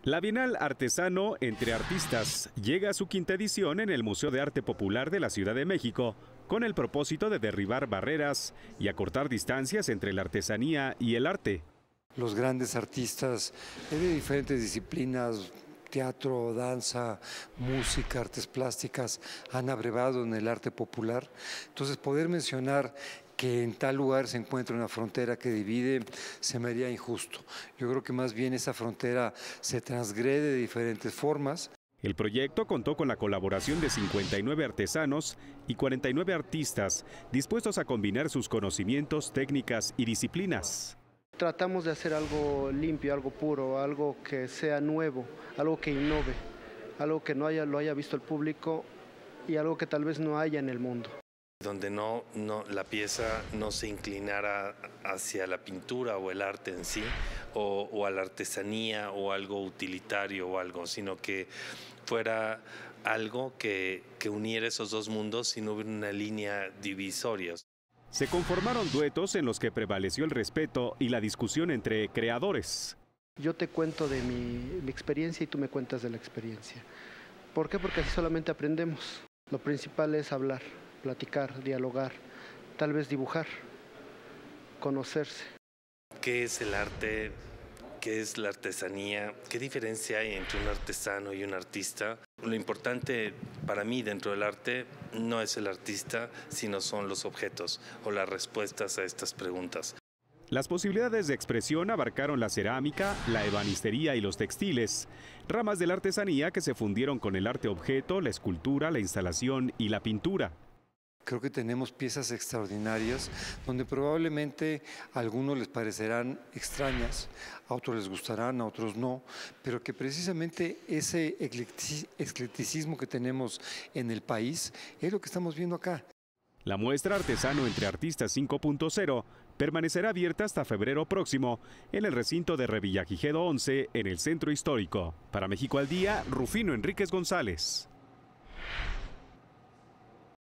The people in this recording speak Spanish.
La Bienal Artesano entre Artistas llega a su quinta edición en el Museo de Arte Popular de la Ciudad de México, con el propósito de derribar barreras y acortar distancias entre la artesanía y el arte. Los grandes artistas de diferentes disciplinas, teatro, danza, música, artes plásticas, han abrevado en el arte popular. Entonces, poder mencionar que en tal lugar se encuentra una frontera que divide, se me haría injusto. Yo creo que más bien esa frontera se transgrede de diferentes formas. El proyecto contó con la colaboración de 59 artesanos y 49 artistas dispuestos a combinar sus conocimientos, técnicas y disciplinas. Tratamos de hacer algo limpio, algo puro, algo que sea nuevo, algo que innove, algo que lo haya visto el público y algo que tal vez no haya en el mundo. Donde la pieza no se inclinara hacia la pintura o el arte en sí, o a la artesanía o algo utilitario o algo, sino que fuera algo que uniera esos dos mundos y no hubiera una línea divisoria. Se conformaron duetos en los que prevaleció el respeto y la discusión entre creadores. Yo te cuento de mi experiencia y tú me cuentas de la experiencia. ¿Por qué? Porque así solamente aprendemos. Lo principal es hablar, platicar, dialogar, tal vez dibujar, conocerse. ¿Qué es el arte? ¿Qué es la artesanía? ¿Qué diferencia hay entre un artesano y un artista? Lo importante para mí dentro del arte no es el artista, sino son los objetos o las respuestas a estas preguntas. Las posibilidades de expresión abarcaron la cerámica, la ebanistería y los textiles, ramas de la artesanía que se fundieron con el arte objeto, la escultura, la instalación y la pintura. Creo que tenemos piezas extraordinarias donde probablemente a algunos les parecerán extrañas, a otros les gustarán, a otros no, pero que precisamente ese eclecticismo que tenemos en el país es lo que estamos viendo acá. La muestra Artesano entre Artistas 5.0 permanecerá abierta hasta febrero próximo en el recinto de Revillagigedo 11 en el Centro Histórico. Para México al Día, Rufino Enríquez González.